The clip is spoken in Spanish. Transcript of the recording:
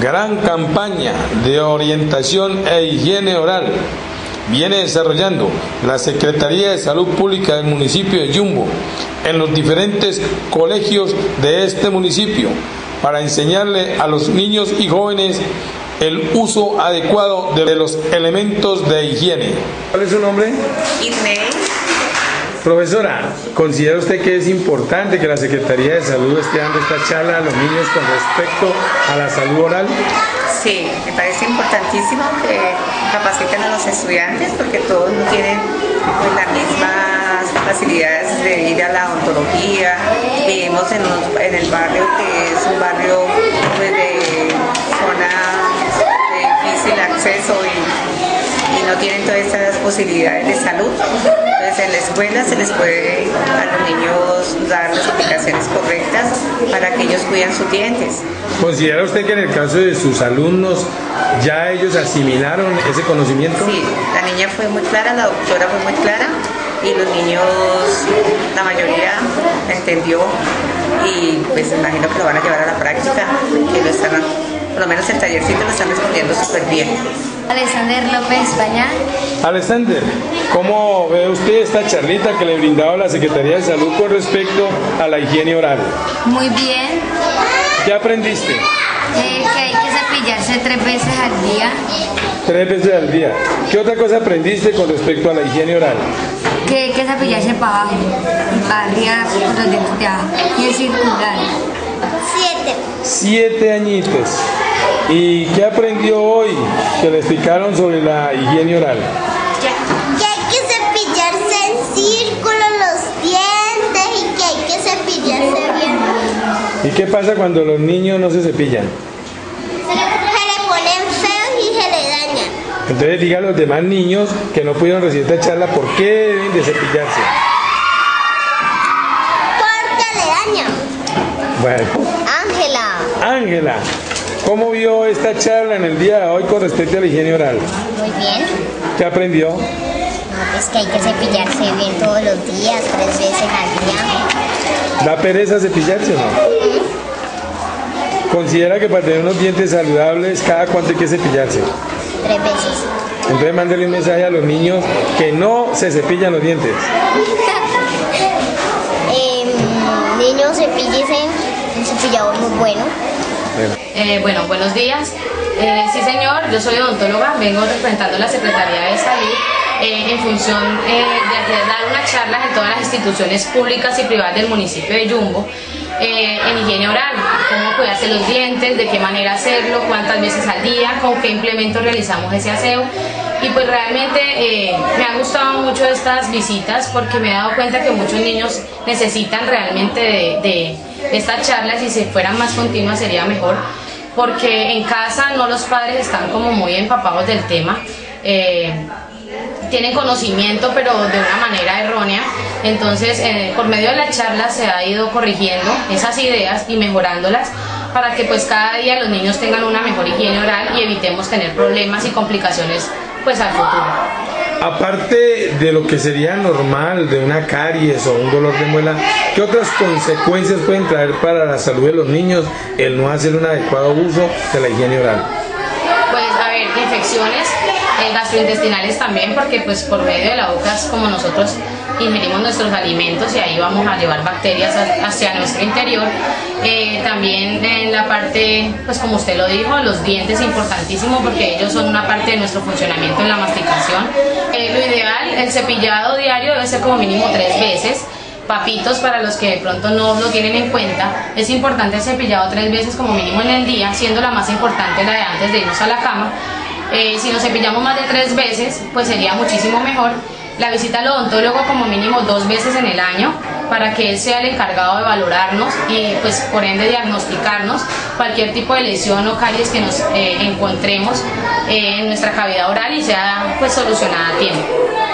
gran campaña de orientación e higiene oral viene desarrollando la Secretaría de Salud Pública del municipio de Yumbo en los diferentes colegios de este municipio para enseñarle a los niños y jóvenes el uso adecuado de los elementos de higiene. ¿Cuál es su nombre? Inés. Profesora, ¿considera usted que es importante que la Secretaría de Salud esté dando esta charla a los niños con respecto a la salud oral? Sí, me parece importantísimo que capaciten a los estudiantes porque todos no tienen pues, las mismas facilidades de ir a la odontología. Vivimos en el barrio que es un barrio pues, de zona de difícil acceso y no tienen todas estas posibilidades de salud. Entonces en la escuela se les puede a los niños dar las indicaciones correctas para que ellos cuiden sus dientes. ¿Considera usted que en el caso de sus alumnos ya ellos asimilaron ese conocimiento? Sí, la niña fue muy clara, la doctora fue muy clara y los niños, la mayoría entendió y pues imagino que lo van a llevar a la práctica, que lo están, por lo menos el tallercito lo están respondiendo súper bien. Alexander López España. Alexander, ¿cómo ve usted esta charlita que le brindaba la Secretaría de Salud con respecto a la higiene oral? Muy bien. ¿Qué aprendiste? Que hay que cepillarse 3 veces al día. 3 veces al día. ¿Qué otra cosa aprendiste con respecto a la higiene oral? Que hay que cepillarse para abajo, para arriba, con los dientes de abajo. Y es circular. 7. 7 añitos. ¿Y qué aprendió hoy que le explicaron sobre la higiene oral? Que hay que cepillarse en círculo los dientes y que hay que cepillarse bien. ¿Y qué pasa cuando los niños no se cepillan? Se le ponen feos y se le dañan. Entonces diga a los demás niños que no pudieron recibir esta charla por qué deben de cepillarse. Porque le dañan. Bueno. Ángela, ¿cómo vio esta charla en el día de hoy con respecto a la higiene oral? Muy bien. ¿Qué aprendió? No, pues que hay que cepillarse bien todos los días, 3 veces al día. ¿Da pereza cepillarse o no? ¿Considera que para tener unos dientes saludables cada cuánto hay que cepillarse? 3 veces. Entonces mándele un mensaje a los niños que no se cepillan los dientes. Niños, cepíllese, un cepillado muy bueno. Bueno, buenos días. Sí, señor, yo soy odontóloga, vengo representando la Secretaría de Salud en función de dar unas charlas en todas las instituciones públicas y privadas del municipio de Yumbo en higiene oral, cómo cuidarse los dientes, de qué manera hacerlo, cuántas veces al día, con qué implementos realizamos ese aseo. Y pues realmente me han gustado mucho estas visitas porque me he dado cuenta que muchos niños necesitan realmente de estas charlas y si fueran más continuas sería mejor porque en casa no los padres están como muy empapados del tema, tienen conocimiento pero de una manera errónea, entonces por medio de las charlas se ha ido corrigiendo esas ideas y mejorándolas para que pues cada día los niños tengan una mejor higiene oral y evitemos tener problemas y complicaciones pues al futuro. Aparte de lo que sería normal de una caries o un dolor de muela, ¿qué otras consecuencias pueden traer para la salud de los niños el no hacer un adecuado uso de la higiene oral? Pues a ver, infecciones gastrointestinales también, porque pues por medio de la boca es como nosotros ingerimos nuestros alimentos y ahí vamos a llevar bacterias hacia nuestro interior. También en la parte, pues como usted lo dijo, los dientes importantísimo porque ellos son una parte de nuestro funcionamiento en la masticación. Lo ideal, el cepillado diario debe ser como mínimo 3 veces. Papitos, para los que de pronto no lo tienen en cuenta, es importante el cepillado 3 veces como mínimo en el día, siendo la más importante la de antes de irnos a la cama. Si nos cepillamos más de 3 veces, pues sería muchísimo mejor. La visita al odontólogo como mínimo 2 veces en el año para que él sea el encargado de valorarnos y pues por ende diagnosticarnos cualquier tipo de lesión o caries que nos encontremos en nuestra cavidad oral y sea pues solucionada a tiempo.